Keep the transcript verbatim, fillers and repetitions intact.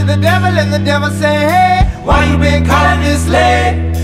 the devil, and the devil say, hey, why you been calling this late?